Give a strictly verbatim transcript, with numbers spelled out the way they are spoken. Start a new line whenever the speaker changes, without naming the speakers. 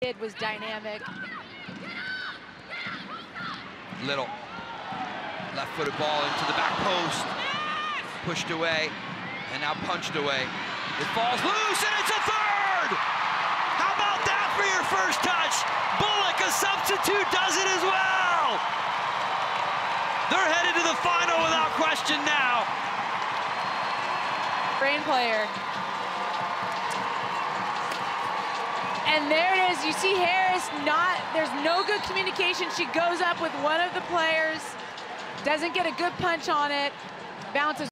It was dynamic.
Little left-footed ball into the back post, pushed away, and now punched away. It falls loose, and it's a third! How about that for your first touch? Bullock, a substitute, does it as well! They're headed to the final without question now.
Brain player. And there it is. You see Harris not, there's no good communication. She goes up with one of the players, doesn't get a good punch on it, bounces